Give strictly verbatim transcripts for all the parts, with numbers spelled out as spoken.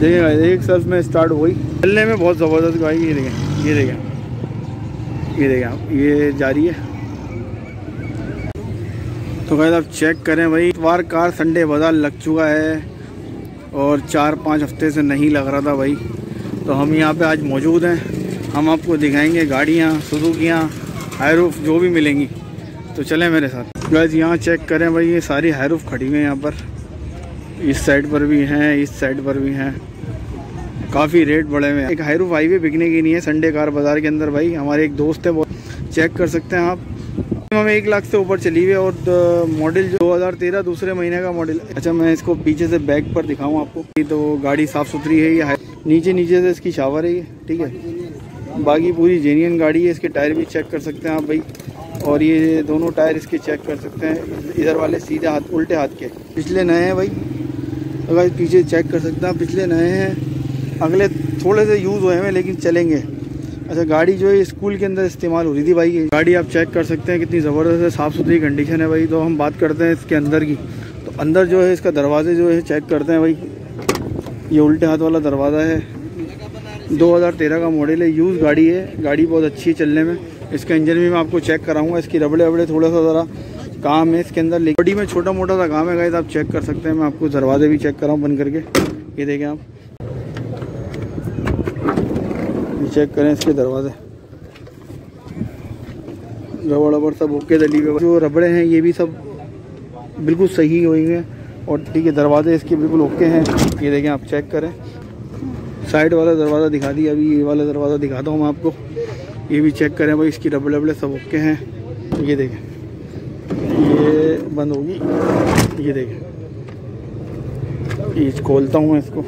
देखिएगा एक सेल्फ में स्टार्ट हुई, चलने में बहुत ज़बरदस्त गाड़ी। ये देखें, ये देखें, ये देखें आप, ये जा रही है। तो गाइस आप चेक करें भाई, इतवार कार संडे बाजार लग चुका है और चार पाँच हफ्ते से नहीं लग रहा था भाई। तो हम यहाँ पे आज मौजूद हैं, हम आपको दिखाएंगे गाड़ियाँ, सुजुकियाँ, हायरूफ जो भी मिलेंगी। तो चलें मेरे साथ। गाइस यहाँ चेक करें भाई, ये सारी हायरूफ खड़ी हुई हैं यहाँ पर, इस साइड पर भी हैं, इस साइड पर भी हैं, काफ़ी रेट बढ़े हुए हैं। एक हायरूफ हाईवे बिकने की नहीं है संडे कार बाज़ार के अंदर भाई। हमारे एक दोस्त है, वो चेक कर सकते हैं आप, हमें एक लाख से ऊपर चली हुई है और मॉडल जो दो हज़ार तेरह दूसरे महीने का मॉडल। अच्छा मैं इसको पीछे से बैक पर दिखाऊँ आपको, तो गाड़ी साफ़ सुथरी है। ये नीचे नीचे से इसकी शावर है ये, ठीक है। बाकी पूरी जेन्युइन गाड़ी है। इसके टायर भी चेक कर सकते हैं आप भाई, और ये दोनों टायर इसके चेक कर सकते हैं, इधर वाले सीधे हाथ, उल्टे हाथ के, पिछले नए हैं भाई। अगर पीछे चेक कर सकते हैं, पिछले नए हैं, अगले थोड़े से यूज़ हुए हैं लेकिन चलेंगे। अच्छा गाड़ी जो है स्कूल के अंदर इस्तेमाल हो रही थी भाई। ये गाड़ी आप चेक कर सकते हैं कितनी ज़बरदस्त है, साफ़ सुथरी कंडीशन है भाई। तो हम बात करते हैं इसके अंदर की। तो अंदर जो है इसका दरवाजे जो है चेक करते हैं भाई, ये उल्टे हाथ वाला दरवाज़ा है, दो हज़ार तेरह का मॉडल है, यूज़ गाड़ी है। गाड़ी बहुत अच्छी है चलने में। इसका इंजन भी मैं आपको चेक कराऊँगा, इसकी रबड़े वबड़े थोड़ा सा ज़रा काम है इसके अंदर, बॉडी में छोटा मोटा सा काम है गाइस, आप चेक कर सकते हैं। मैं आपको दरवाजे भी चेक कराऊँ बंद करके, ये देखें आप, ये चेक करें इसके दरवाजे, रबड़ रबड़ सब ओके डली हुई। जो रबड़े हैं ये भी सब बिल्कुल सही हुई हैं और ठीक है, दरवाजे इसके बिल्कुल ओके हैं। ये देखें आप चेक करें, साइड वाला दरवाज़ा दिखा दिया, अभी ये वाला दरवाज़ा दिखाता हूँ मैं आपको, ये भी चेक करें भाई, इसकी रबड़े वबड़े सब ओके हैं। ये देखें, ये बंद होगी, ये देखें, ये खोलता हूँ मैं इसको,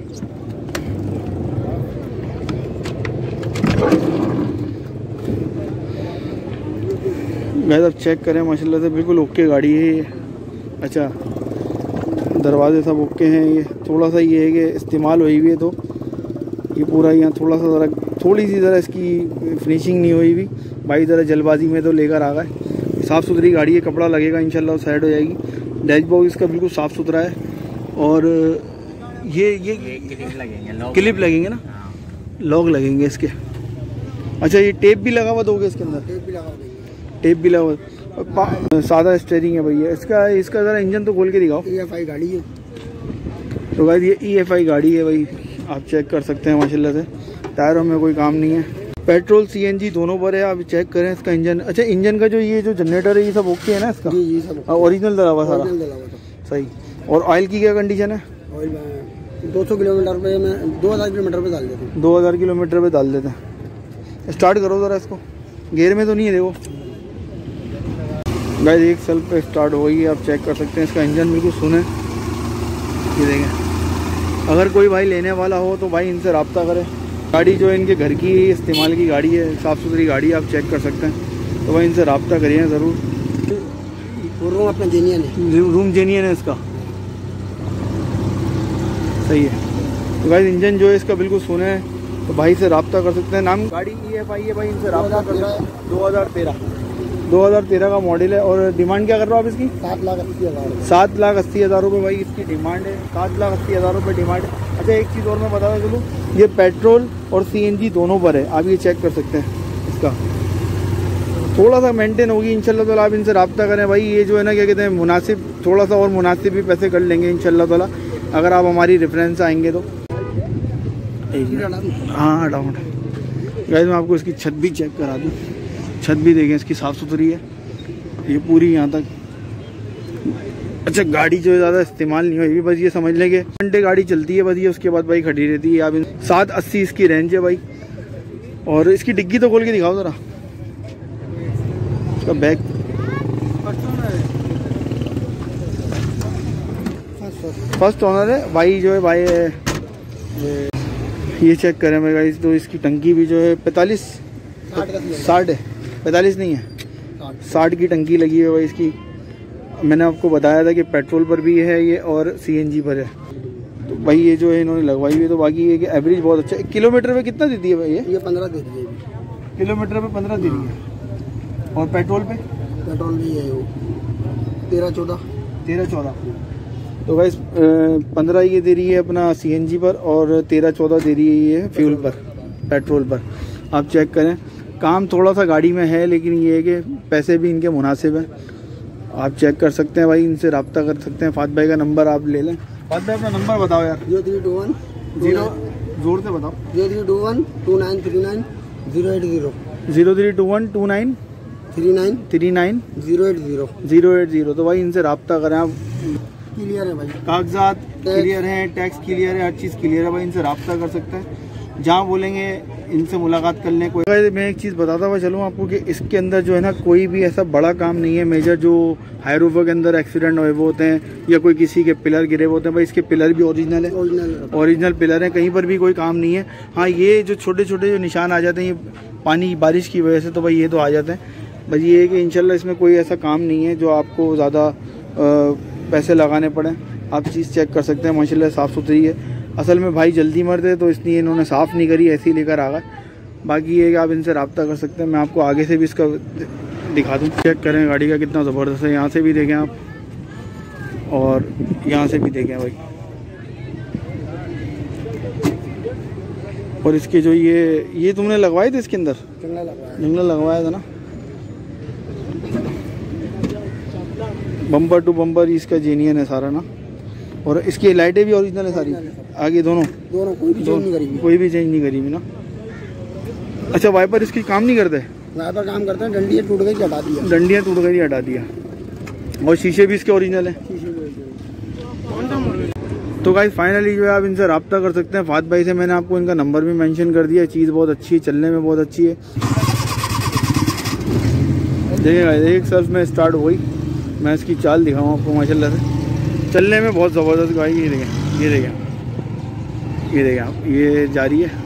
गाइस आप चेक करें माशाल्लाह से बिल्कुल ओके गाड़ी है ये। अच्छा दरवाजे सब ओके हैं। ये थोड़ा सा ये है कि इस्तेमाल हुई हुई है, तो ये पूरा यहाँ थोड़ा सा ज़रा थोड़ी सी ज़रा इसकी फिनिशिंग नहीं हुई हुई भाई, ज़रा जल्दबाजी में तो लेकर आ गए। साफ़ सुथरी गाड़ी है, कपड़ा लगेगा इंशाल्लाह साइड हो जाएगी। डैशबोर्ड इसका बिल्कुल साफ़ सुथरा है और ये ये क्लिप लगेंगे, क्लिप लगेंगे ना, लॉक लगेंगे इसके। अच्छा ये टेप भी लगा हुआ दोगे इसके अंदर? टेप भी लगा हुआ, टेप भी लगा हुआ। सादा स्टेयरिंग है भैया इसका। इसका ज़रा इंजन तो खोल के दिखाओ। ई एफ आई गाड़ी है तो गाइस, ये ई एफ आई गाड़ी है भाई, आप चेक कर सकते हैं माशाल्लाह से। टायरों में कोई काम नहीं है, पेट्रोल सी एन जी दोनों पर है, आप चेक करें इसका इंजन। अच्छा इंजन का जो ये जो जनरेटर है ये सब ओके है ना इसका? जी जी सब ओरिजिनल डला हुआ सारा सही। और ऑयल की क्या कंडीशन है? ऑयल दो सौ किलोमीटर पे मैं दो हज़ार किलोमीटर पे डाल देता हूँ। दो हज़ार किलोमीटर पे डाल देते हैं। स्टार्ट करो ज़रा इसको, गेयर में तो नहीं है देखो गाइस, एक सेल्फ पे स्टार्ट हो गई है, आप चेक कर सकते हैं। इसका इंजन बिल्कुल सुने, ये देखें। अगर कोई भाई लेने वाला हो तो भाई इनसे रब्ता करें। गाड़ी जो है इनके घर की इस्तेमाल की गाड़ी है, साफ़ सुथरी गाड़ी आप चेक कर सकते हैं। तो भाई इनसे रब्ता करिए ज़रूर। रूम अपना जेन्युइन है, रूम जेन्युइन है इसका, सही है। तो भाई इंजन जो है इसका बिल्कुल सुने है, तो भाई से रब्ता कर सकते हैं। नाम गाड़ी ई एफ आई है भाई, इनसे रब्ता कर सकते हैं। दो हज़ार तेरह दो हज़ार तेरह का मॉडल है। और डिमांड क्या कर रहे हो आप इसकी? सात लाख अस्सी हज़ार सात लाख अस्सी हज़ार रुपये भाई इसकी डिमांड है। सात लाख अस्सी हज़ार रुपये डिमांड है। अच्छा एक चीज़ और मैं बताता चलूँ, ये पेट्रोल और सी एन जी दोनों पर है, आप ये चेक कर सकते हैं। इसका थोड़ा सा मेंटेन होगी इंशाल्लाह ताला, आप इनसे रब्ता करें भाई। ये जो है ना क्या कहते हैं, मुनासिब थोड़ा सा और मुनासिब भी पैसे कर लेंगे इंशाल्लाह ताला, अगर आप हमारी रेफरेंस आएंगे तो। हाँ हटाओ गाइस, मैं आपको इसकी छत भी चेक करा दूँ। छत भी देखें इसकी साफ़ सुथरी है, ये पूरी यहाँ तक। अच्छा गाड़ी जो है ज़्यादा इस्तेमाल नहीं हुई, बस ये समझ लें कि घंटे गाड़ी चलती है बस, ये उसके बाद भाई खड़ी रहती है। आप सात अस्सी इसकी रेंज है भाई। और इसकी डिग्गी तो खोल के दिखाओ ज़रा, इसका बैग फर्स्ट ओनर है भाई जो है भाई है। ये चेक करें मैं गाइस, तो इसकी टंकी भी जो है पैंतालीस साठ है, पैंतालीस नहीं है, साठ की टंकी लगी है भाई इसकी। मैंने आपको बताया था कि पेट्रोल पर भी है ये और सी एन जी पर है। तो भाई ये जो है इन्होंने लगवाई हुई है। तो बाकी ये कि एवरेज बहुत अच्छा है। किलोमीटर पे कितना देती है भाई ये? ये पंद्रह देती है किलोमीटर पे, पंद्रह देती है। और पेट्रोल पे? पेट्रोल भी है वो तेरह चौदह तेरह चौदह तो गाइस पंद्रह ये दे रही है अपना सीएनजी पर और तेरह चौदह दे रही है ये फ्यूल पर, पेट्रोल पर। आप चेक करें, काम थोड़ा सा गाड़ी में है लेकिन ये है कि पैसे भी इनके मुनासिब हैं। आप चेक कर सकते हैं भाई, इनसे रब्ता कर सकते हैं। फात भाई का नंबर आप ले लें। फात भाई अपना नंबर बताओ यार। Zero three two one zero जोर से बताओ। Zero three two one two nine three nine zero eight zero zero three two one two nine three nine three nine zero eight zero zero eight zero. तो भाई इनसे रब्ता करें आप। Clear है भाई, कागजात क्लियर हैं, टैक्स क्लियर है, हर चीज़ क्लियर है भाई। इनसे रब्ता कर सकते हैं, जहाँ बोलेंगे इनसे मुलाकात कर लें। कोई मैं एक चीज़ बताता हुआ चलूँ आपको कि इसके अंदर जो है ना कोई भी ऐसा बड़ा काम नहीं है मेजर। जो हाईरूफर के अंदर एक्सीडेंट हुए वो होते हैं या कोई किसी के पिलर गिरे हुए होते हैं, भाई इसके पिलर भी ओरिजिनल है, ओरिजिनल पिलर है, कहीं पर भी कोई काम नहीं है। हाँ, ये जो छोटे छोटे जो निशान आ जाते हैं ये पानी बारिश की वजह से, तो भाई ये तो आ जाते हैं। बस ये है कि इंशाल्लाह इसमें कोई ऐसा काम नहीं है जो आपको ज़्यादा पैसे लगाने पड़े। आप चीज़ चेक कर सकते हैं, माशाल्लाह साफ़ सुथरी है। असल में भाई जल्दी मरते तो इसलिए इन्होंने साफ़ नहीं करी, ऐसे ही लेकर आ गए। बाकी ये कि आप इनसे रब्ता कर सकते हैं। मैं आपको आगे से भी इसका दिखा दूँ। चेक करें गाड़ी का कितना ज़बरदस्त है। यहाँ से भी देखें आप और यहाँ से भी देखें भाई। और इसके जो ये ये तुमने लगवाए थे इसके अंदर, जंगला लगवाया था ना। बम्पर टू बम्पर इसका जेन्युइन है सारा ना। और इसकी लाइटें भी ओरिजिनल है सारी, आगे दोनों दोनों कोई भी चेंज नहीं करी, कोई भी चेंज नहीं करी ना। अच्छा, वाइपर इसकी काम नहीं करते? वाइपर काम करते हैं, डंडियाँ टूट गई हटा दिया, डंडियाँ टूट गई हटा दिया। और शीशे भी इसके ओरिजिनल है। तो गाइस फाइनली जो है आप इनसे रब्ता कर सकते हैं। फात भाई से मैंने आपको इनका नंबर भी मेंशन कर दिया। चीज़ बहुत अच्छी है, चलने में बहुत अच्छी है। देखिए गाइस, एक सेल्फ में स्टार्ट हुई, मैं इसकी चाल दिखाऊँ आपको। माशाल्लाह से चलने में बहुत ज़बरदस्त गाड़ी। ये देखें, ये देखें, ये देखें आप, ये जा रही है।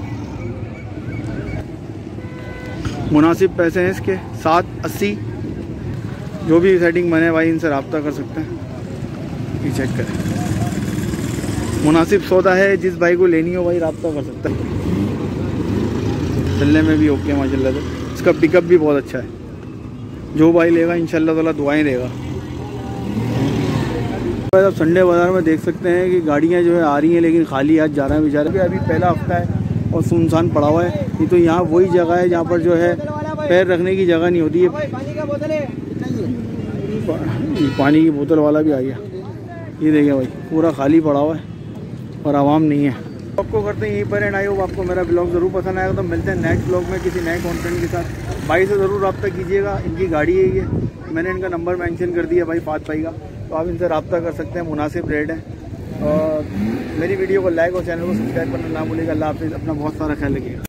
मुनासिब पैसे हैं इसके, सात अस्सी। जो भी सेटिंग बने भाई इनसे रब्ता कर सकते हैं। ये चेक करें, मुनासिब सौदा है। जिस भाई को लेनी हो भाई रब्ता कर सकता है। चलने में भी ओके माशाल्लाह से। इसका पिकअप भी बहुत अच्छा है। जो भाई लेगा इंशाल्लाह ताला दुआएं देगा। अब संडे बाज़ार में देख सकते हैं कि गाड़ियाँ जो है आ रही हैं लेकिन खाली हाथ जा रहे हैं बेचारे। अभी पहला हफ्ता है और सुनसान पड़ा हुआ है। ये तो यहाँ वही जगह है जहाँ पर जो है पैर रखने की जगह नहीं होती है। पानी का बोतल है, पानी की बोतल वाला भी आ गया। ये देखिए भाई, पूरा खाली पड़ा हुआ है और आवाम नहीं है। आपको करते हैं यहीं पर एंड। आई होप आपको मेरा ब्लॉग ज़रूर पसंद आएगा। तो मिलते हैं नेक्स्ट ब्लॉग में किसी नए कंटेंट के साथ। भाई से ज़रूर रब्ता कीजिएगा। इनकी गाड़ी है ये, मैंने इनका नंबर मेंशन कर दिया भाई फात भाई का, तो आप इनसे रब्ता कर सकते हैं। मुनासिब रेट है। और मेरी वीडियो को लाइक और चैनल को सब्सक्राइब करना ना भूलिएगा। अल्लाह हाफिज़। अपना बहुत सारा ख्याल रखिएगा।